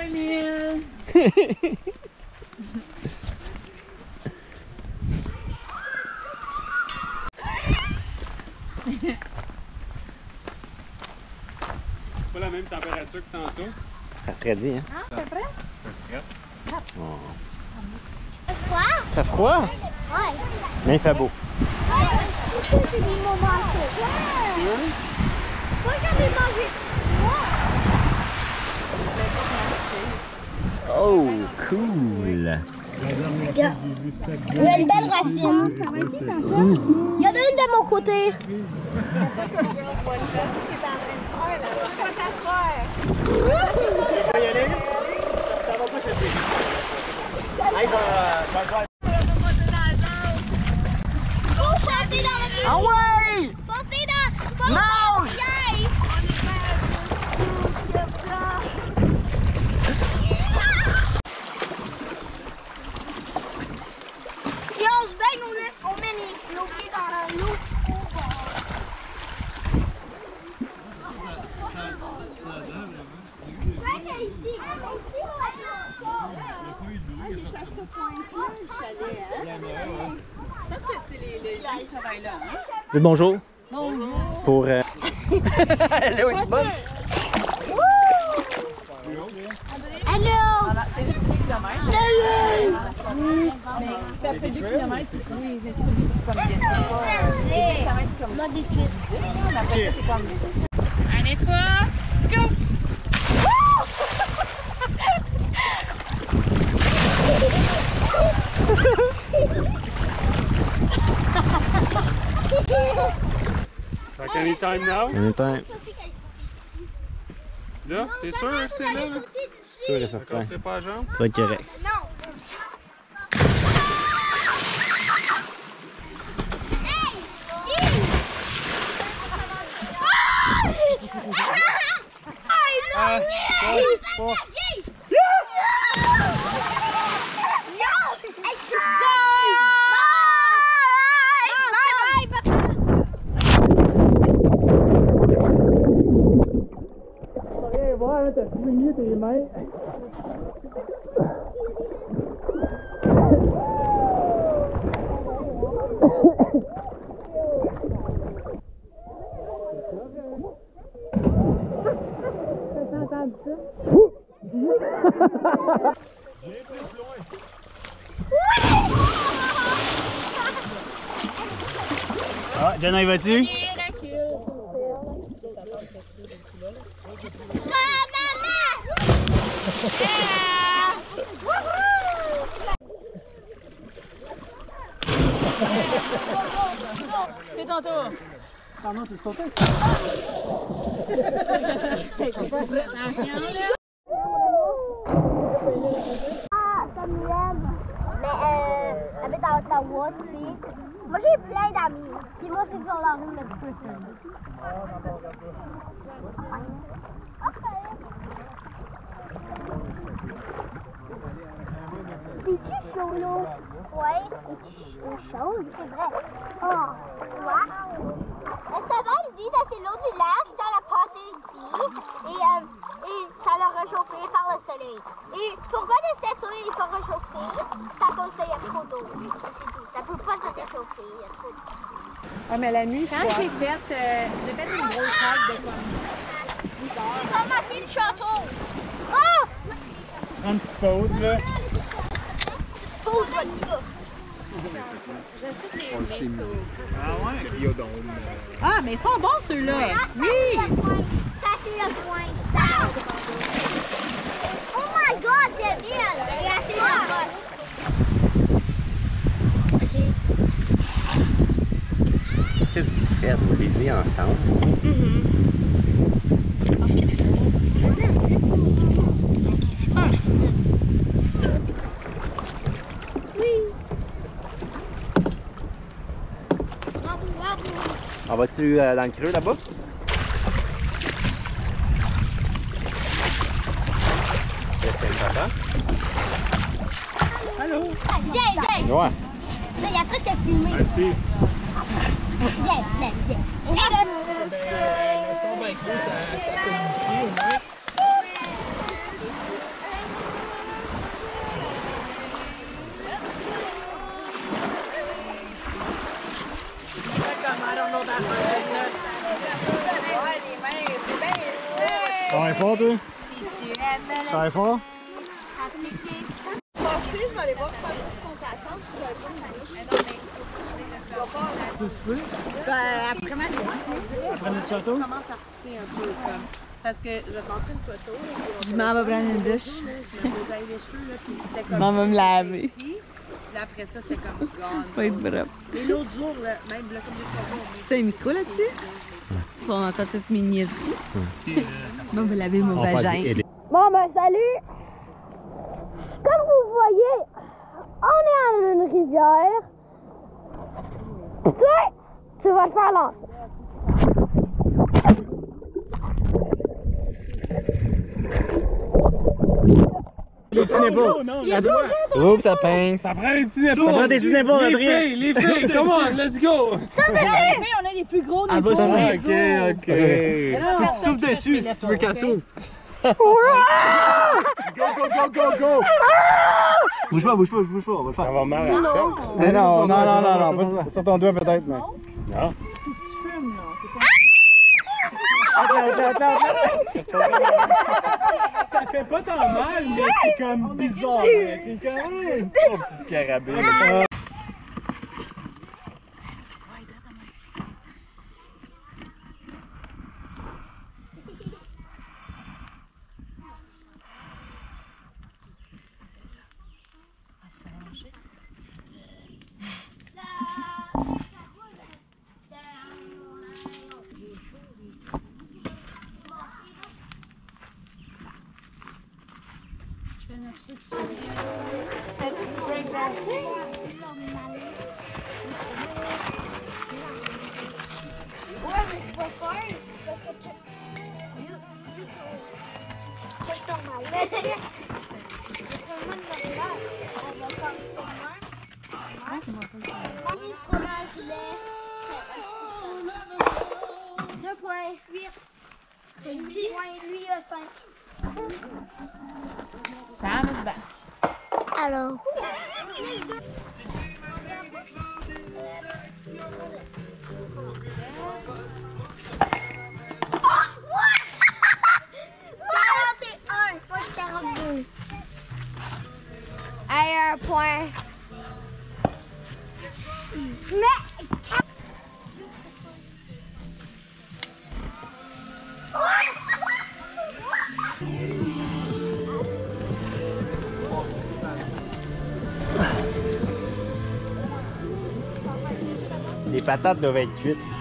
Emile! C'est pas la même température que tantôt. Ça refroidit, hein? Ah, c'est prêt? Oh. C'est froid? Ça fait froid? Ouais. Mais il fait beau. Pourquoi j'ai mis mon manteau? Pourquoi j'avais mangé froid? Oh, cool! Il y a une belle racine. Il y en a une de mon côté. Ah ouais! Foncez dans... Nage! Si on se baigne, on met nos pieds dans l'eau. Je pense que c'est les gens qui travaillent là, hein? Dites bonjour. Bonjour! Pour. Hello, it's bon. Hello! C'est juste 2 kilomètres. Mais si après 2 kilomètres, tu oui, mais c'est pas du tout comme des kilomètres comme ça. Après ça, c'est comme. 1 et 3, go! Fait anytime now? Anytime. Là, t'es sûr que c'est là? Sûr et On certain. serait pas à jambe? Tu vas être correct. Ah, Jenna, y vas-tu? C'est ton tour! Pardon, tu te sautais? Ah, Samuel. Mais elle habite à Ottawa, tu sais. Moi, j'ai plein d'amis. Puis moi, c'est sur la rue, le petit peu. C'est-tu chaud, là? Ouais, c'est chaud, c'est vrai. Oh, wow! Esteban dit que c'est l'eau du lac, je t'en ai passé ici, et ça l'a réchauffé par le soleil. Et pourquoi de cette eau il faut réchauffer? C'est à cause qu'il y a trop d'eau. C'est tout, ça peut pas se réchauffer, il y a trop d'eau. Ah, mais la nuit, Quand j'ai fait une grosse halte de comme. J'ai commencé le château! Oh! Prends une petite pause, là. Pause, votre gars. Ah ouais? Biodôme. Ah, mais ils sont bons ceux-là! Oui! Ça, c'est le point. Ça. Oh my god, c'est bien! Regardez le point. Qu'est-ce que vous faites? Vous lisez ensemble? On va-tu dans le creux là-bas? Papa? Allô? Viens. Ouais. Mais il y a tout à fumer. Hey, Steve. Viens. Le son bien clos, ça solidifié au moins. travailles fort, toi? Tu travailles fort? Passer, je vais aller voir si ils sont à temps. Tu souper? Après ma nuit. Après notre château? Commence à repousser un peu comme. Parce que je vais te montrer une photo. Je m'en vais prendre une douche. Je me posais les cheveux, là, puis c'était comme. Maman va me laver. Puis après ça, c'était comme gone. Faut être propre. Et l'autre jour, là, même là, comme des fois, Tu as un micro là-dessus? On entend toutes mes niaiseries. Moi, on va laver mon vagin. Bon, ben, salut! Comme vous voyez, on est à une rivière. Tu vas te faire lancer. Les petits nipples. Ouvre ta pince. Ça prend les petits nipples. Ça prend des petits nipples, Adrien. Les filles, come on, let's go. On a les plus gros Ah, niveaux. ok, ok. Faut que tu souffles dessus si tu veux qu'elle s'ouvre. Go! Bouge pas, on va le faire. Ça va mal. Mais non, pas sur ton doigt peut-être, mais. Non. Ça fait pas tant mal, mais c'est comme bizarre. C'est comme Oh, petit scarabée. Ouais, mais tu vas faire parce que tu. C'est normal. Mais check. C'est vraiment normal. Elle va faire ça. Fromage lait. 2,8. Et lui, lui a 5. Sam is back. Alors. Moi, je 42. Hey, un point. Mais. Les patates doivent être cuites.